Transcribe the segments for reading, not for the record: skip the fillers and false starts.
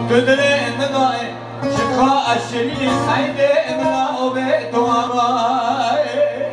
تدري مدائي شقاء الشرير سعيد املا وبيت وراي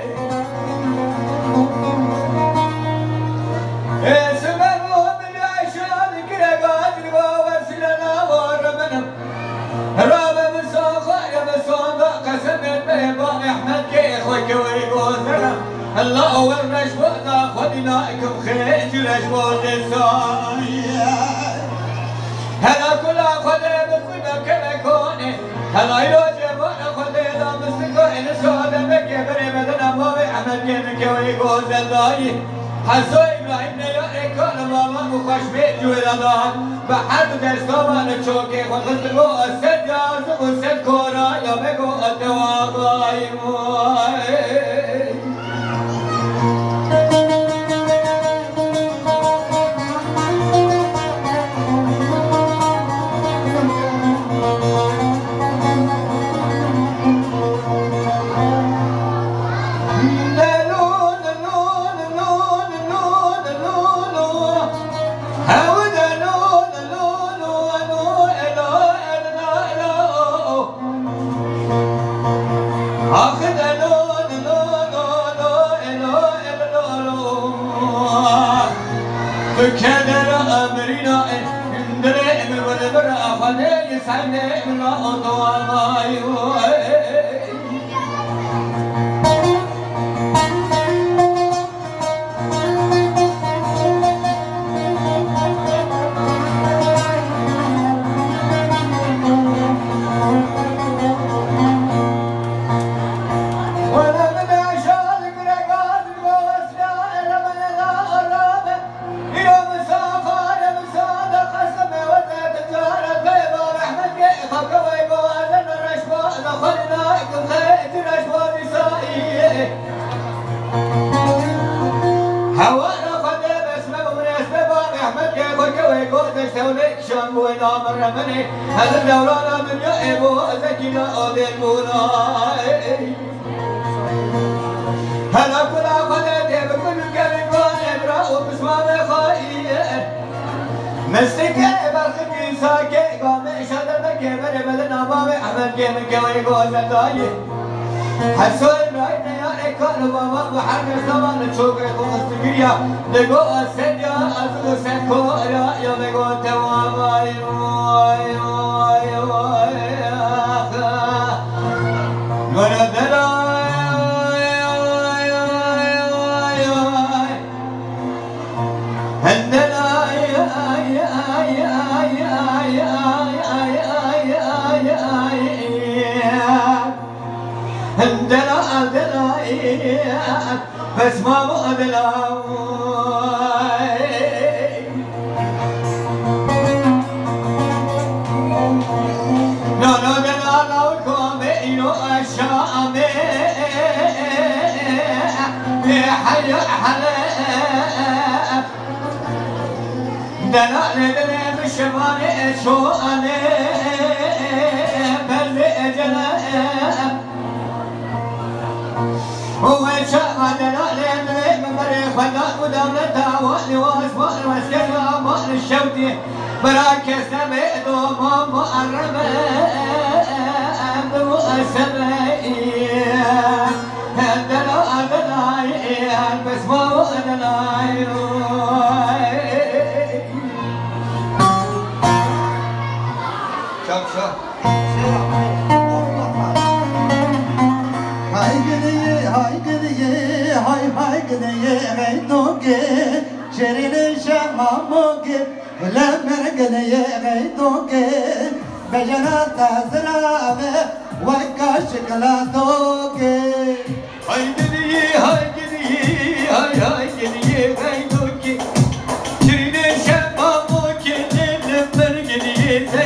سمعوا من عشان كرقات ووسلنا ورمنا رابع مساخة يا مساخة قسمت بيبا احمد كيخوك ويقوزنا الله والرشوة خدناكم خيج رشوة السايا هلا كل خدي بكل كلكوني هلا يوجب خدي لا مستكو إن سواد مكبر بدنا ما بيعمل كيمك ويقول زداي حسو إبراهيم نياري كل ماما مخش بيت جويلان بحد دستوما نشوكي خدت بو أسد جاز وسد كورا يا بكو أتواقعي موي كدر أمرنا إندري من ودبر أخذي يسعدني من أطوالي هذا الدوران الدنيا ابو زكينا اودين مولاي هلا كل خدت بكل كلمه ابرا وبسمه خايف مستكه برخي ساكي قام شادر كبر بدنا ما احمد من كوي غوزتاي حسو ابراهيم يا كل بابا بحر زمان تشوكي قوستيا دغو اسديا ازو سكو يا بغو تواي بس ما بقدر لا لا لا لا كومي أشامي حي حلا دلال دلال بالشمال شو أنا بل جلال هو شاء دلال من مريخ فداء ودولتها واسماء المسكنة مال الشوتي براكز نبيت وما مقربة بمؤسسة دلال دلال بس ما دلال شو هاي قديه غيتوكي شيرين شماموكي ولا مرقديه غيتوكي بجنات زرابه وكا شكلاتوكي هاي قديه هاي قديه غيتوكي شيرين شماموكي مرقديه